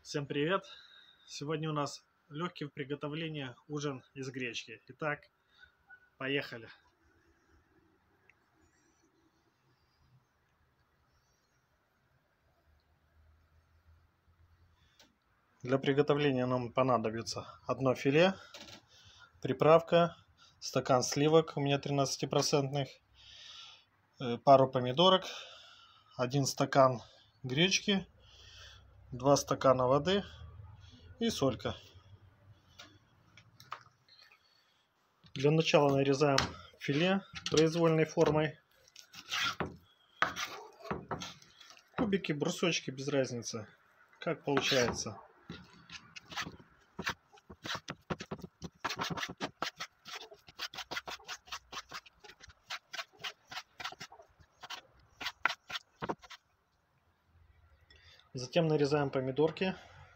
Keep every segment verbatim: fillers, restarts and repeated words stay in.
Всем привет! Сегодня у нас легкий в приготовлении ужин из гречки. Итак, поехали! Для приготовления нам понадобится одно филе, приправка, стакан сливок у меня тринадцати процентных, пару помидорок, один стакан гречки, два стакана воды и солька. Для начала нарезаем филе произвольной формой. Кубики, брусочки, без разницы, как получается. Затем нарезаем помидорки.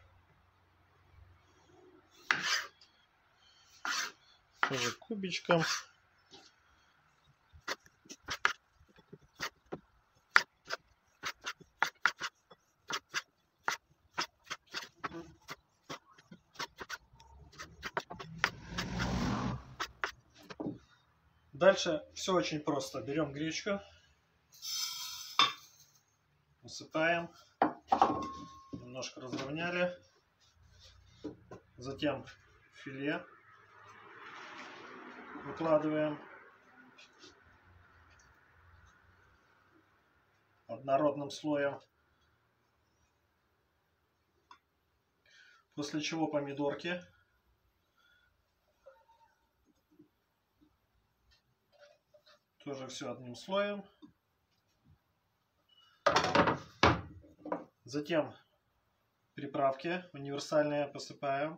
Тоже кубичком. Дальше все очень просто. Берем гречку, насыпаем, немножко разровняли, затем филе выкладываем, однородным слоем, после чего помидорки. Тоже все одним слоем. Затем приправки универсальные посыпаем.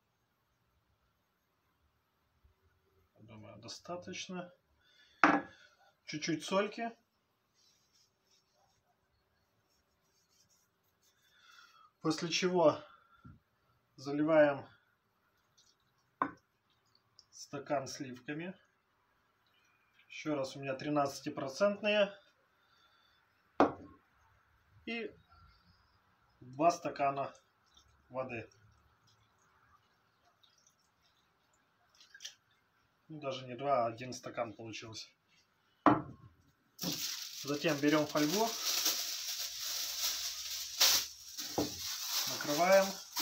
Думаю, достаточно. Чуть-чуть сольки. После чего заливаем стакан сливками. Еще раз, у меня тринадцати процентные. И два стакана воды. Ну, даже не два, а один стакан получился. Затем берем фольгу, накрываем.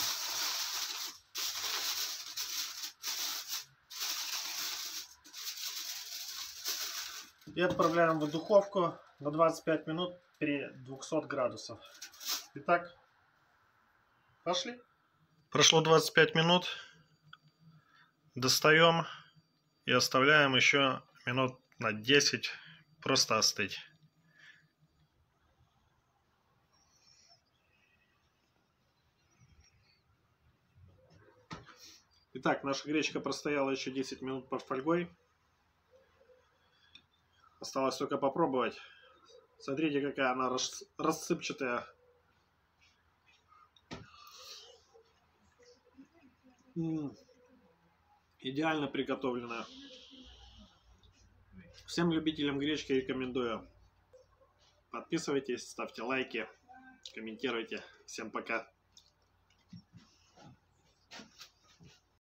И отправляем в духовку на двадцать пять минут при двухстах градусах. Итак, пошли. Прошло двадцать пять минут. Достаем и оставляем еще минут на десять просто остыть. Итак, наша гречка простояла еще десять минут под фольгой. Осталось только попробовать. Смотрите, какая она рассыпчатая. М-м, идеально приготовленная. Всем любителям гречки рекомендую. Подписывайтесь, ставьте лайки, комментируйте. Всем пока.